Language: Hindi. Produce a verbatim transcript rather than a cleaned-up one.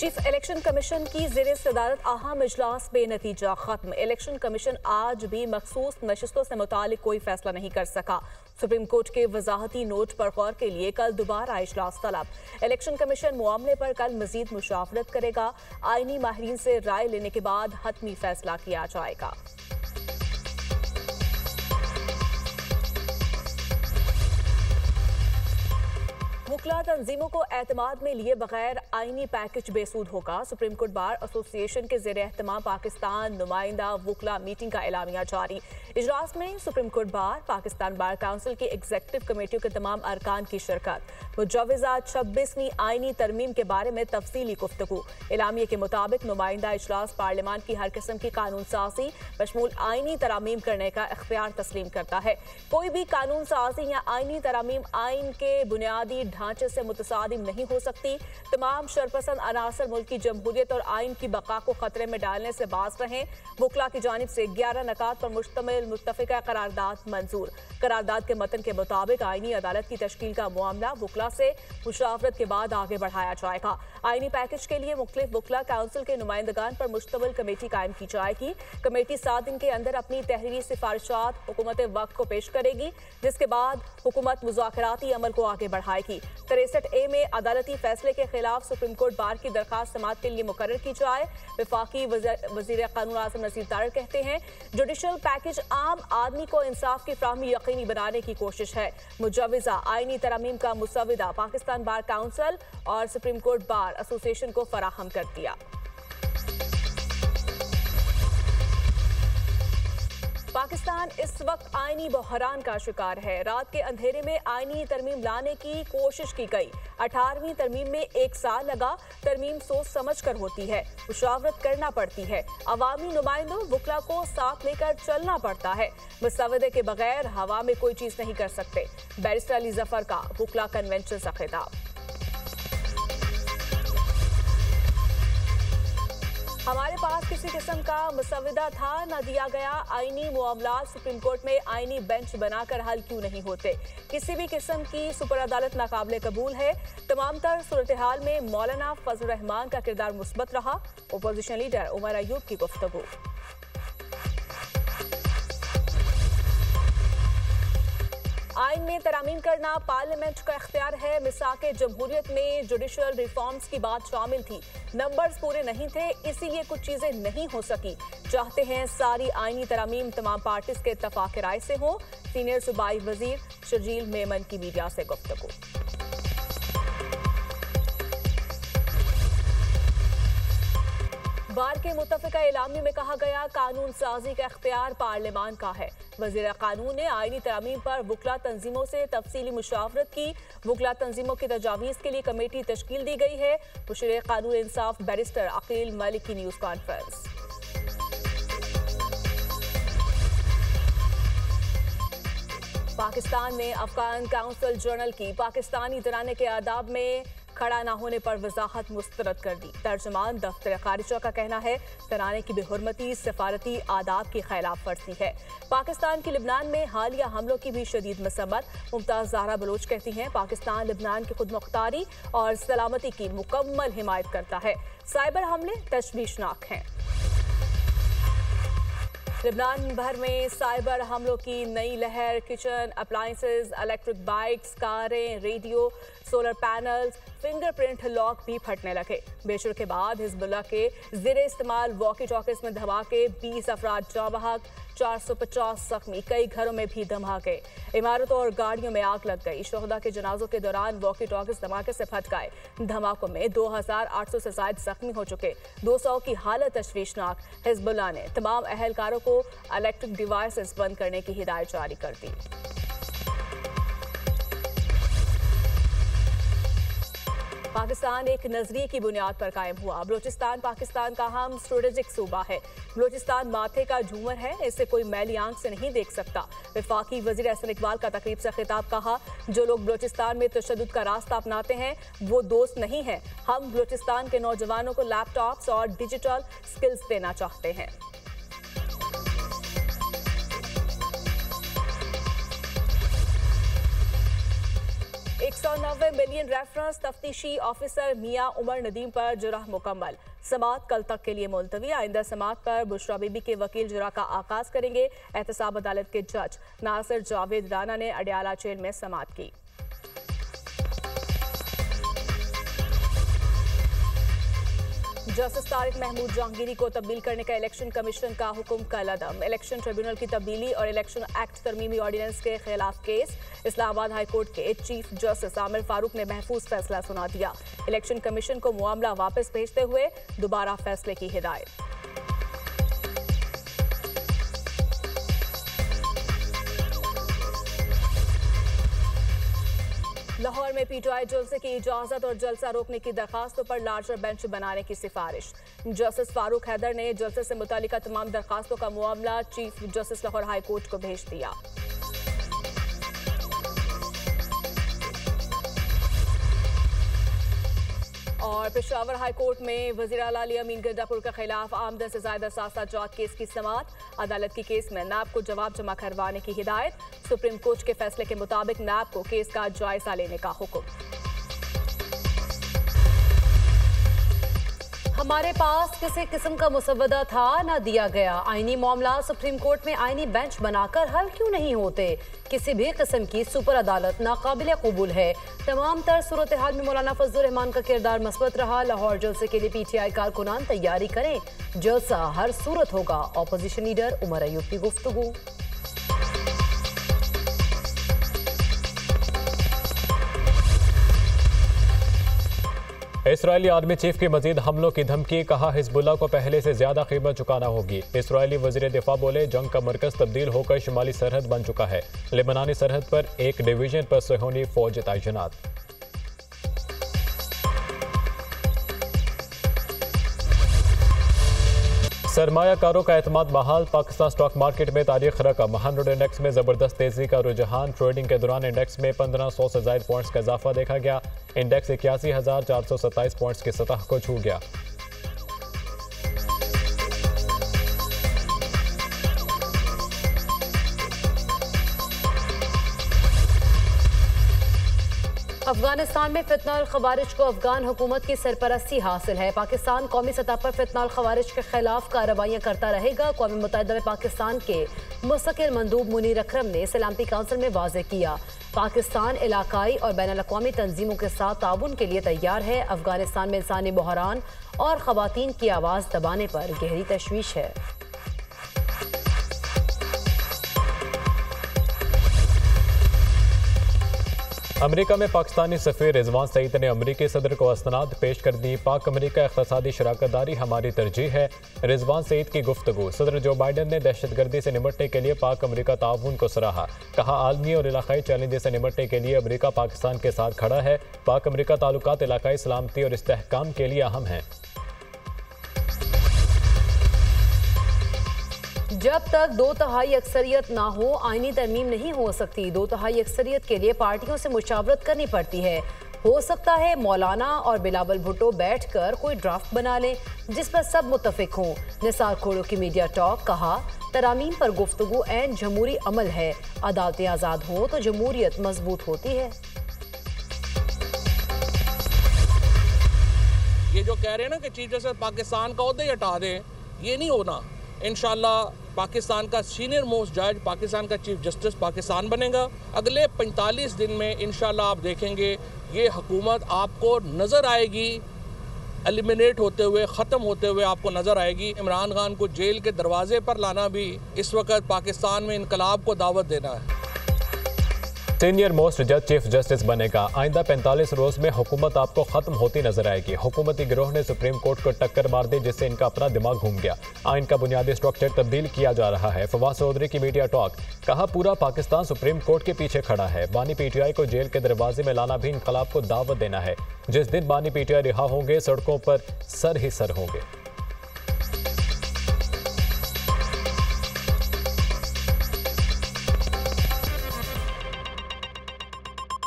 चीफ इलेक्शन कमीशन की ज़ेरे सदारत अहम इजलास बेनतीजा खत्म। इलेक्शन कमीशन आज भी मखसूस नशिस्तों से मुतालिक कोई फैसला नहीं कर सका। सुप्रीम कोर्ट के वजाहती नोट पर गौर के लिए कल दोबारा इजलास तलब। इलेक्शन कमीशन मामले पर कल मजीद मुशावरत करेगा। आईनी माहिरीन से राय लेने के बाद हतमी फैसला किया जाएगा। वुकला तंजीमों को एतमाद में लिए बगैर आईनी पैकेज बेसूद होगा। सुप्रीम कोर्ट बार एसोसिएशन के ज़ेरे एहतमाम पाकिस्तान नुमाइंदा वुकला मीटिंग का एलामिया जारी। इजलास में supreme court bar, Pakistan bar council की एग्जीक्यूटिव कमेटियों के तमाम अरकान की शिरकत। मुजव्वज़ा छब्बीसवीं आईनी तरमीम के बारे में तफसीली गुफ्तगू। एलामिया के मुताबिक नुमाइंदा इजलास पार्लियामान की हर किस्म की कानून साजी बशमूल आईनी तरामीम करने का इख्तियार तस्लीम करता है। कोई भी कानून साजी या आईनी तरामीम आइन के बुनियादी ढांचे से मुतसादिम नहीं हो सकती। तमाम शरपसंद अनासर मुल्क की जमहूरियत और आइन की बका को खतरे में डालने से बाज रहें। वुकला की जानिब से ग्यारह नकात पर मुश्तमिल मुत्तफिका करारदाद मंजूर। करारदाद के मतन के मुताबिक आईनी अदालत की तश्कील का मामला वुकला से मुशावरत के बाद आगे बढ़ाया जाएगा। आईनी पैकेज के लिए मुख्तलिफ वुकला काउंसिल के नुमाइंदगान पर मुश्तमिल कमेटी कायम की जाएगी। कमेटी सात दिन के अंदर अपनी तहरीरी सिफारिशात हुकूमत वक्त को पेश करेगी, जिसके बाद हुकूमत मुज़ाकराती अमल को आगे बढ़ाएगी। तिरसठ ए में अदालती फैसले के खिलाफ सुप्रीम कोर्ट बार की दरखास्त समाअत के लिए मुकर्रर की जाए। वफाकी वज़ीर कानून आज़म नसीर तारड़ कहते हैं, जुडिशल पैकेज आम आदमी को इंसाफ की फ्राहमी यकीनी बनाने की कोशिश है। मुजव्वज़ा आईनी तरमीम का मुसव्विदा पाकिस्तान बार काउंसिल और सुप्रीम कोर्ट बार एसोसिएशन को फराहम कर दिया। पाकिस्तान इस वक्त आईनी बहरान का शिकार है। रात के अंधेरे में आईनी तरमीम लाने की कोशिश की गई। अठारहवीं तरमीम में एक साल लगा। तरमीम सोच समझ कर होती है, मुशावरत करना पड़ती है। अवामी नुमाइंदों वुकला को साथ लेकर चलना पड़ता है। मुसव्वदे के बगैर हवा में कोई चीज नहीं कर सकते। बैरिस्टर अली जफर का वुकला कन्वेंशन से खिताब। हमारे पास किसी किस्म का मुसव्वदा था न दिया गया। आईनी मामलात सुप्रीम कोर्ट में आईनी बेंच बनाकर हल क्यों नहीं होते। किसी भी किस्म की सुपर अदालत नाकाबिले कबूल है। तमाम तर सूरत हाल में मौलाना फजल रहमान का किरदार मुस्बत रहा। अपोजिशन लीडर उमर अयूब की गुफ्तगू। आइन में तरामीम करना पार्लियामेंट का इख्तियार है। मिसाके जमहूरियत में जुडिशल रिफॉर्म्स की बात शामिल थी। नंबर्स पूरे नहीं थे, इसीलिए कुछ चीजें नहीं हो सकी। चाहते हैं सारी आइनी तरामीम तमाम पार्टीज के इत्तफाक राय से हो। सीनियर सूबाई वजीर शर्जील मेमन की मीडिया से गुफ्तगू। बार के मुत्तफिका एलामी में कहा गया, कानून साजी का इख्तियार पार्लियामान का है। वज़ीर कानून ने आईनी तरामीम पर वुकला तंजीमों से तफसीली मुशावरत की। वुकला तंजीमों की तजावीज़ के लिए कमेटी तश्कील दी गई है। मुशीर कानून इंसाफ बैरिस्टर अकील मलिक की न्यूज़ कॉन्फ्रेंस। पाकिस्तान में अफगान काउंसिल जर्नल की पाकिस्तानी तराने के आदाब में खड़ा न होने पर वजाहत मुस्तरद कर दी। तर्जुमान दफ्तर खारिजा का कहना है, तराने की बेहुरमती सफारती आदाब की खिलाफ वर्जी है। पाकिस्तान की लिबनान में हालिया हमलों की भी शदीद मसम्मत। मुमताज़ ज़हरा बलोच कहती हैं, पाकिस्तान लिबनान की खुद मुख्तारी और सलामती की मुकम्मल हिमायत करता है। साइबर हमले तशवीशनाक हैं। लिबनान भर में साइबर हमलों की नई लहर। किचन अप्लायंसेस, इलेक्ट्रिक बाइक्स, कारें, radio, solar panels, fingerprint lock भी फटने लगे। बेशुर के बाद हिजबुल्लाह के ज़ेरे इस्तेमाल वॉकी टॉकीज में धमाके, बीस अफराद जाँ बहक, चार सौ पचास जख्मी। कई घरों में भी धमाके, इमारतों और गाड़ियों में आग लग गई। शोहदा के जनाजों के दौरान वॉकी टॉकीज धमाके से फट गए। धमाकों में दो हजार आठ सौ से ज्यादा जख्मी हो चुके। दो सौ की हालत तशवीशनाक। हिजबुल्लाह ने तमाम अहलकारों को इलेक्ट्रिक डिवाइसेस बंद करने की हिदायत जारी कर दी। पाकिस्तान एक नजरिए की बुनियाद पर कायम हुआ। बलोचिस्तान पाकिस्तान का अहम स्ट्रेटेजिक सूबा है। बलोचिस्तान माथे का झूमर है, इसे कोई मैली आंख से नहीं देख सकता। वफाकी वजीर एहसन इकबाल का तकरीब से खिताब। कहा, जो लोग बलोचिस्तान में तशद्दुद का रास्ता अपनाते हैं वो दोस्त नहीं है। हम बलोचिस्तान के नौजवानों को लैपटॉप्स और डिजिटल स्किल्स देना चाहते हैं। एक सौ नब्बे मिलियन रेफरेंस तफ्तीशी ऑफिसर मियां उमर नदीम पर जुर्ह मुकम्मल। समात कल तक के लिए मुलतवी। आइंदा समात पर बुशरा बीबी के वकील जुर्ह का आगाज करेंगे। एहतसाब अदालत के जज नासिर जावेद राना ने अडियाला जेल में समात की। जस्टिस तारिक महमूद जहांगीरी को तब्दील करने का इलेक्शन कमीशन का हुक्म कल अदम। इलेक्शन ट्रिब्यूनल की तब्दीली और इलेक्शन एक्ट तरमीमी ऑर्डिनेंस के खिलाफ केस। इस्लामाबाद हाई कोर्ट के चीफ जस्टिस आमिर फारूक ने महफूज फैसला सुना दिया। इलेक्शन कमीशन को मामला वापस भेजते हुए दोबारा फैसले की हिदायत। लाहौर में पीटीआई जलसे की इजाजत और जलसा रोकने की दरखास्तों पर लार्जर बेंच बनाने की सिफारिश। जस्टिस फारूक हैदर ने जलसे से मुतालिका तमाम दरखास्तों का मामला chief justice Lahore high court को भेज दिया। और पेशावर हाई कोर्ट में वजीर आला अली अमीन गंडापुर के खिलाफ आमदन से ज्यादा सासा जात केस की समात। अदालत की केस में नैब को जवाब जमा करवाने की हिदायत। सुप्रीम कोर्ट के फैसले के मुताबिक नैब को केस का जायजा लेने का हुक्म। हमारे पास किसी किस्म का मुसव्वदा था ना दिया गया। आईनी मामला सुप्रीम कोर्ट में आईनी बेंच बनाकर हल क्यों नहीं होते? किसी भी किस्म की सुपर अदालत नाकाबिल कबूल है। तमाम तर सूरत हाल में मौलाना फजलुर रहमान का किरदार मस्बत रहा। लाहौर जलसे के लिए पीटीआई कारकुनान तैयारी करें, जलसा हर सूरत होगा। ऑपोजिशन लीडर उमर अयूब की गुफ्तगू। इसराइली आर्मी चीफ की मजीद हमलों की धमकी। कहा हिजबुल्लाह को पहले से ज्यादा कीमत चुकाना होगी। इसराइली वजीर दिफा बोले जंग का मरकज तब्दील होकर शुमाली सरहद बन चुका है। लेबनानी सरहद पर एक डिवीजन पर सोहनी फौज तैनात। सरमायाकारों का एतमाद बहाल। पाकिस्तान स्टॉक मार्केट में तारीख रकम हंड्रेड इंडेक्स में जबरदस्त तेजी का रुझान। ट्रेडिंग के दौरान इंडेक्स में पंद्रह सौ से ज्यादा पॉइंट्स का इजाफा देखा गया। इंडेक्स इक्यासी हजार चार सौ सत्ताईस पॉइंट्स की सतह को छू गया। अफगानिस्तान में फितना और खवारिज को अफगान हुकूमत की सरपरस्ती हासिल है। पाकिस्तान कौमी सतह पर फितना और खवारिज के खिलाफ कार्रवाइयाँ करता रहेगा। कौमी मुत्तहिदा में पाकिस्तान के मुस्तकिल मंदूब मुनीर अकरम ने सलामती काउंसिल में वाज़ेह किया, पाकिस्तान इलाकाई और बैनुल अक़वामी तंजीमों के साथ ताउन के लिए तैयार है। अफगानिस्तान में इंसानी बहरान और खवातीन की आवाज़ दबाने पर गहरी तशवीश है। अमेरिका में पाकिस्तानी सफीर रिजवान सईद ने अमेरिकी सदर को असनाद पेश कर दी। पाक अमेरिका इक़्तिसादी शराकत दारी हमारी तरजीह है। रिजवान सईद की गुफ्तगू। सदर जो बाइडन ने दहशतगर्दी से निपटने के लिए पाक अमेरिका ताउन को सराहा। कहा आलमी और इलाकाई चैलेंजेस से निपटने के लिए अमेरिका पाकिस्तान के साथ खड़ा है। पाक अमेरिका ताल्लुकात इलाकाई सलामती और इस्तेहकाम के लिए अहम हैं। जब तक दो तिहाई अक्सरियत ना हो आईनी तरमीम नहीं हो सकती। दो तिहाई अक्सरियत के लिए पार्टियों से मुशावरत करनी पड़ती है। हो सकता है मौलाना और बिलावल भुट्टो बैठकर कोई ड्राफ्ट बना लें जिस पर सब मुत्तफिक हों। निसार खोड़ो की मीडिया टॉक। कहा तरामीम पर गुफ्तगू ऐन जमहूरी अमल है। अदालतें आज़ाद हों तो जमहूरियत मजबूत होती है। ये जो कह रहे हैं ना कि चीफ जस्टिस पाकिस्तान का ओहदा ही हटा दें, ये नहीं होना। इंशाल्लाह पाकिस्तान का सीनियर मोस्ट जज, पाकिस्तान का चीफ जस्टिस पाकिस्तान बनेगा। अगले पैंतालीस दिन में इंशाल्लाह आप देखेंगे ये हुकूमत आपको नज़र आएगी, एलिमिनेट होते हुए, ख़त्म होते हुए आपको नज़र आएगी। इमरान खान को जेल के दरवाजे पर लाना भी इस वक्त पाकिस्तान में इनकलाब को दावत देना है। सीनियर मोस्ट जज चीफ जस्टिस बनेगा। आइंदा पैंतालीस रोज में हुकूमत आपको खत्म होती नजर आएगी। हुकूमती गिरोह ने सुप्रीम कोर्ट को टक्कर मार दी जिससे इनका अपना दिमाग घूम गया। आइन का बुनियादी स्ट्रक्चर तब्दील किया जा रहा है। फवाद चौधरी की मीडिया टॉक। कहा पूरा पाकिस्तान सुप्रीम कोर्ट के पीछे खड़ा है। बानी पीटीआई को जेल के दरवाजे में लाना भी इनकलाब को दावत देना है। जिस दिन बानी पीटीआई रिहा होंगे सड़कों पर सर ही सर होंगे।